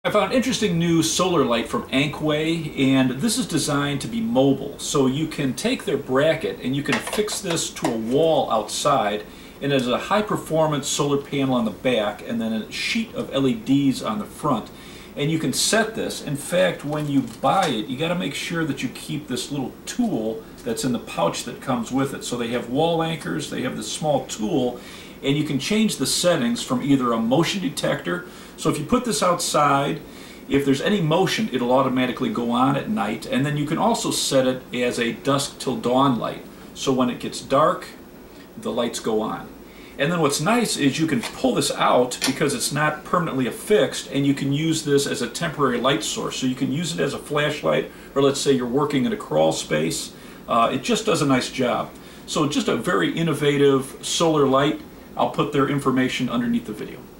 I found an interesting new solar light from Ankway, and this is designed to be mobile. So you can take their bracket and you can affix this to a wall outside, and there's a high performance solar panel on the back and then a sheet of LEDs on the front. And you can set this. In fact, when you buy it, you got to make sure that you keep this little tool that's in the pouch that comes with it. So they have wall anchors, they have this small tool, and you can change the settings from either a motion detector. So if you put this outside, if there's any motion, it'll automatically go on at night. And then you can also set it as a dusk till dawn light. So when it gets dark, the lights go on. And then what's nice is you can pull this out because it's not permanently affixed, and you can use this as a temporary light source. So you can use it as a flashlight, or let's say you're working in a crawl space. It just does a nice job. So just a very innovative solar light. I'll put their information underneath the video.